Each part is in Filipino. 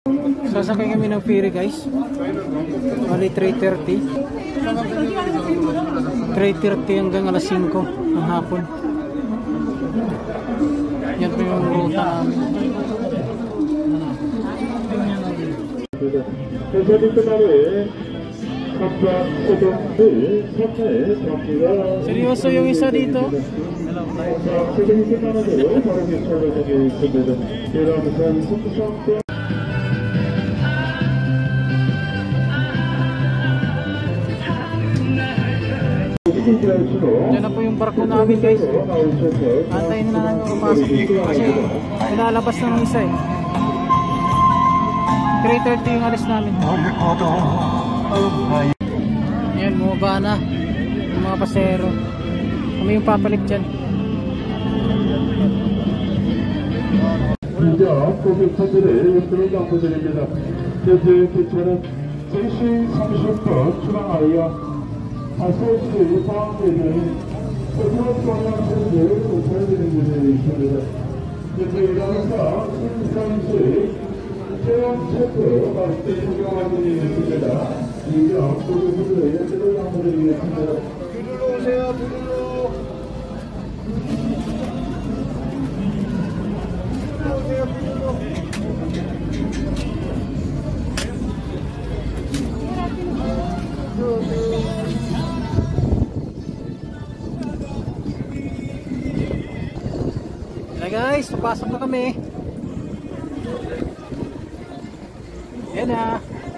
Sasakay kami ng ferry guys. Bali 3:30. 3:30 hanggang alas 5 ng hapon. Yan po yung ruta namin. Seryoso yung isa dito. Diyan na po yung barko namin guys. Antayin na namin kapasok kasi nilalabas na ng isa eh. 3:30 yung alis namin. Ayan, bumaba na yung mga pasero. Kami yung papalit dyan. 이제 고객차들의 운전을 당부드립니다. 현재 기차는 3시 30분 출항하여 5시 방학되는 서울관광센터를 오픈하는 곳에 있습니다. 현재 일하면서 신산시 체험체크 맛있게 구경하고 있습니다. 이제 고객차들의 운전을 당부드리겠습니다. 비둘러 오세요, 비둘러. Hey guys, papasok na kami. Yan na.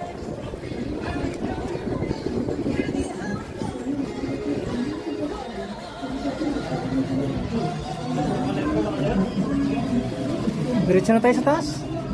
Diretso na tayo sa taas.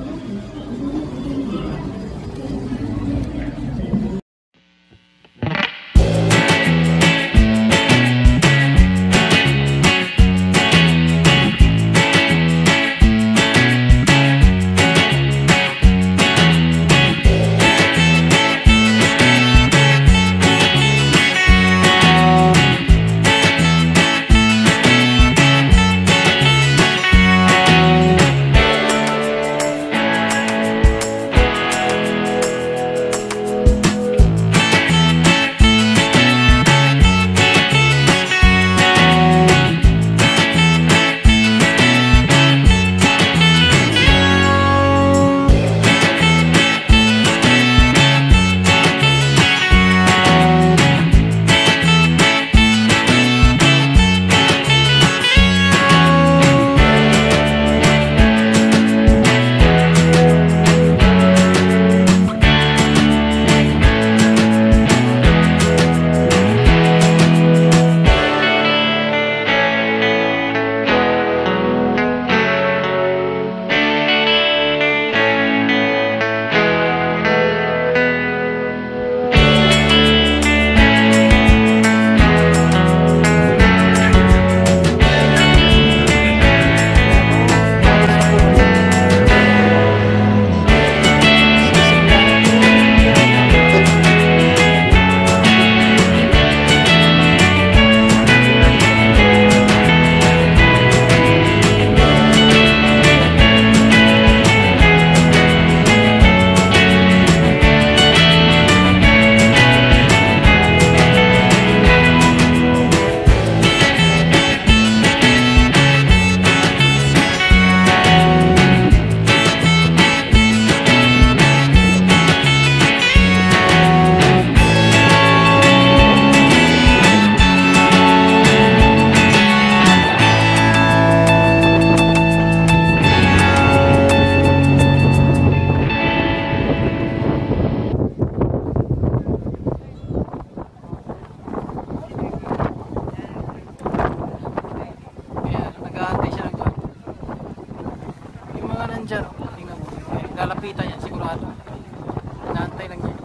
Lalapitan yan sigurado. Inaantay lang niya.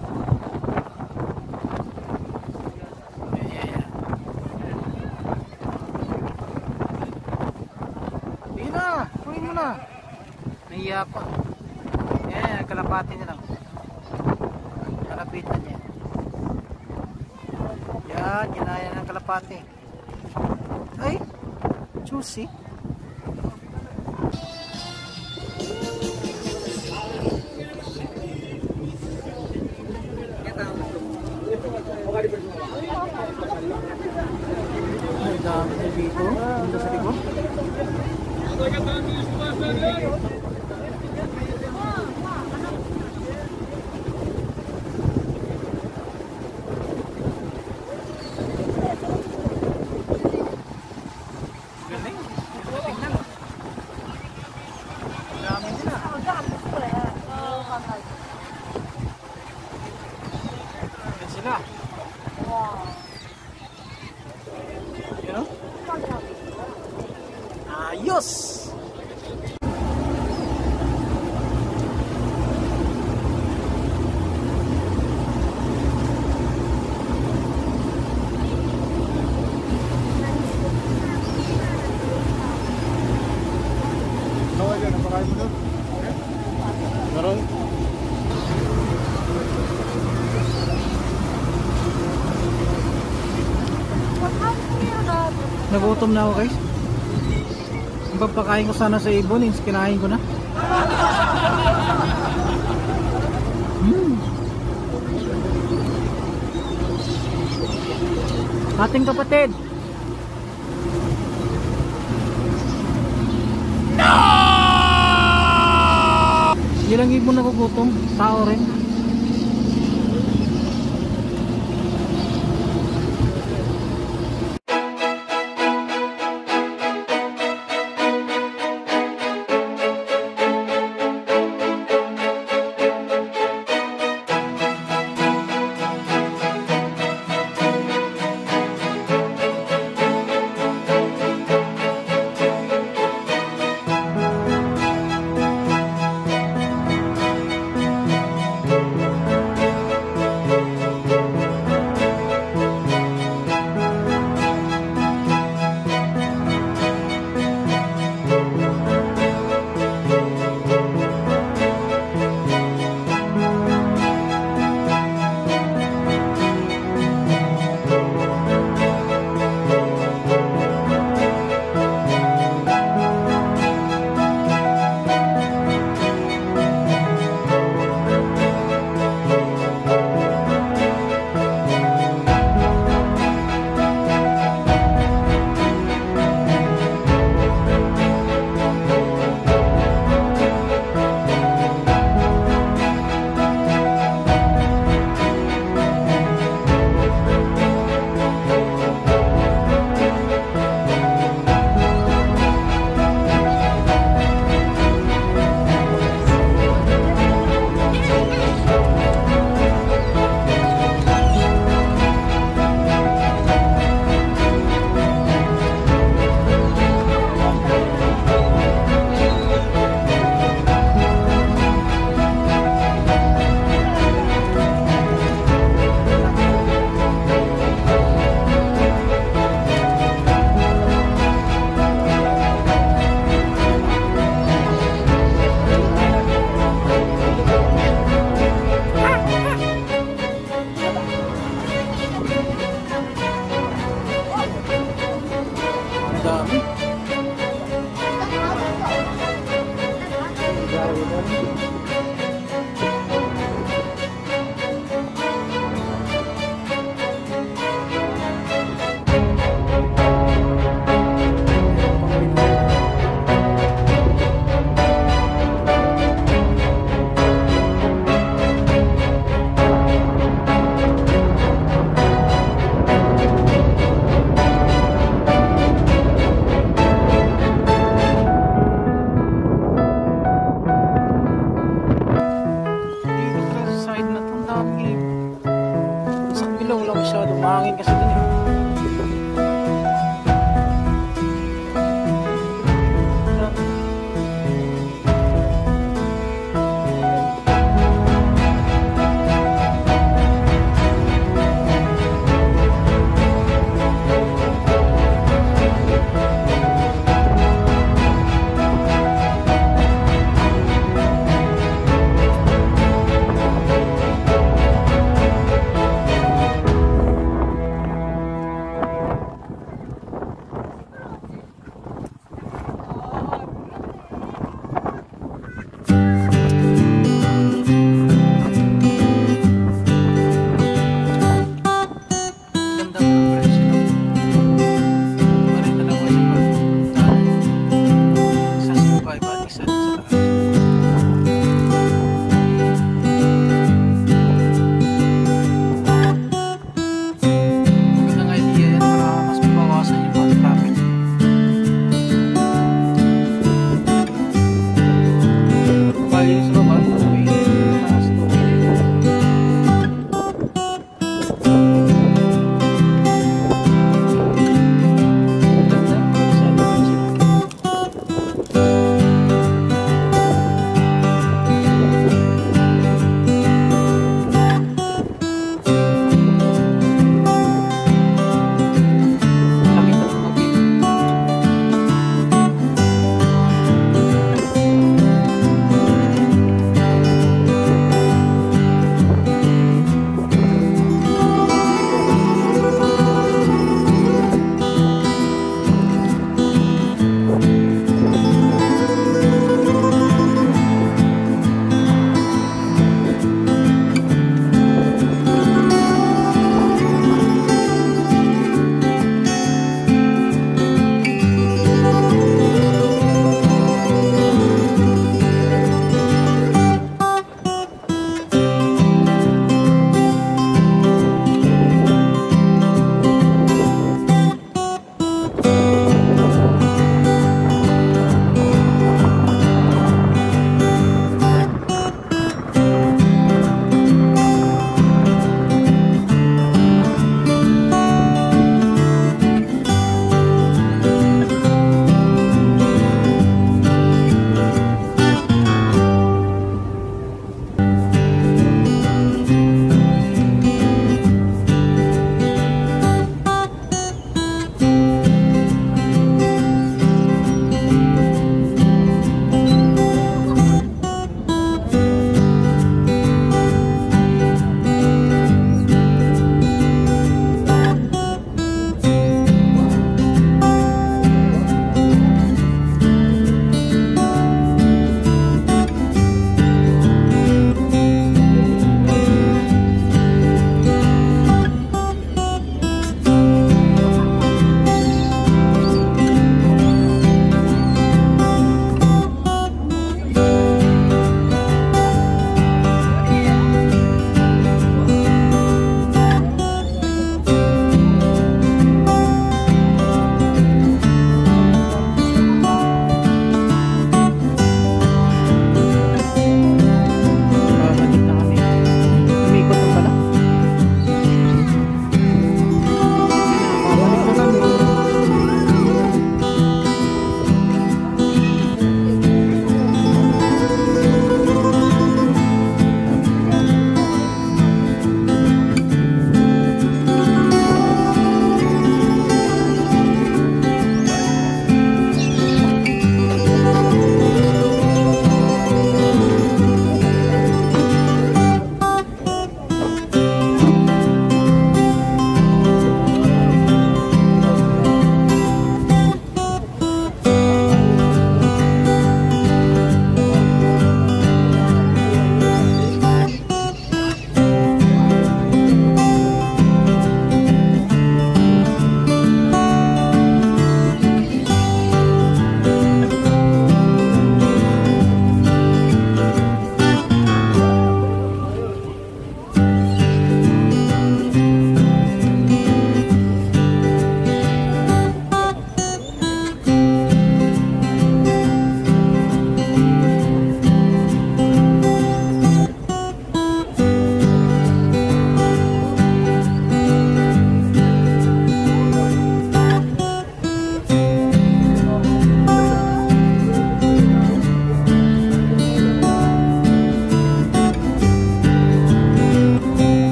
Yeah. Hindi na, kunin mo na. Nahiya pa. Yeah, kalapati niya lang. Lalapitan niya. Yan, ginaya ng kalapati. Ay, juicy. Nagutom na ako guys. Ang papakain ko sana sa ibon, kinain ko na. Ating kapatid. No! Hindi lang ibon nagugutom, tao rin. Mahangin kasi dun eh.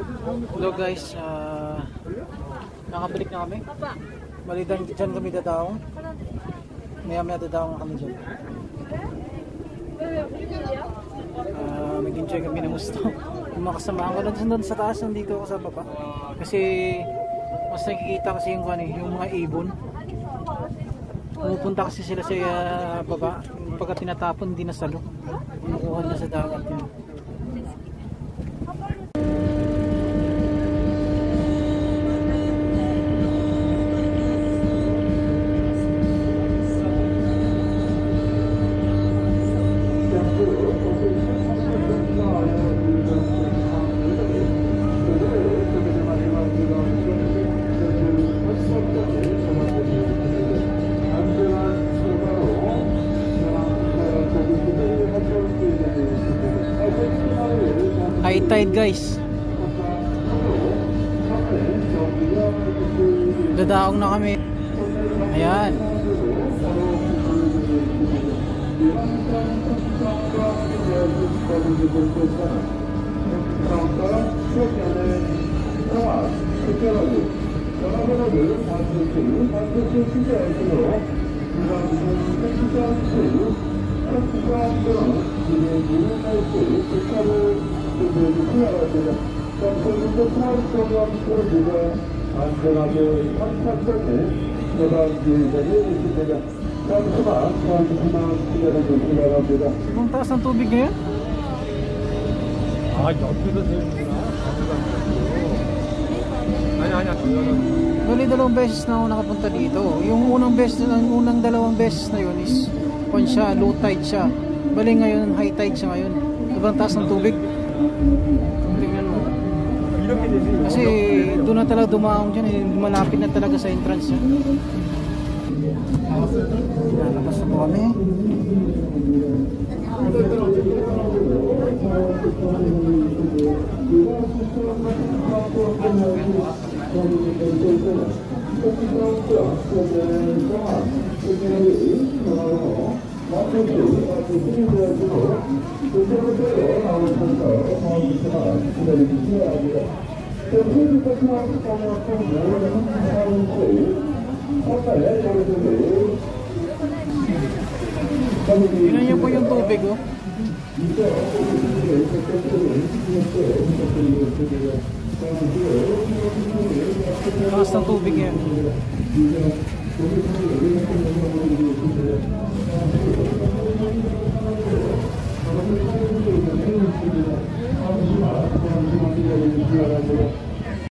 Hello guys, nakabalik na kami. Balitan dyan kami dadaong. Maya dadaong kami dyan. Mag-enjoy kami ng gusto. Yung mga kasamahan ko doon sa taas, nandito ako sa baba. Kasi mas nakikita kasi yung mga ibon. Pumupunta kasi sila sa baba. Pagka tinatapon, hindi nasalo. Nakuha na sa dagat yun. High tide guys. Dadaong na kami. Ayan. Ang taas ng tubig ngayon? 옆에서 세우는구나. 아니야. Bali, 2 beses na ako nakapunta dito. Yung unang 2 beses na yun is low tide siya. Bali ngayon, high tide siya ngayon. Ibang taas ng tubig. Tingnan mo. Kasi doon na talaga dumaong dyan. Malapit na talaga sa entrance niya. Lalabas na po kami. Tingnan niyo po yung tubig, oh. Taas ng tubig yan.